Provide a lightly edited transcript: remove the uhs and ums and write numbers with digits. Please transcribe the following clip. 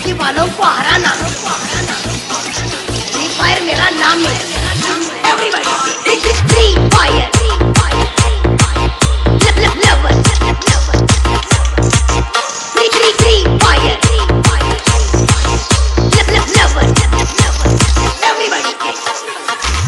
PC वालों को हराना, free fire मेरा नाम है। Everybody free fire lover, free fire lover, everybody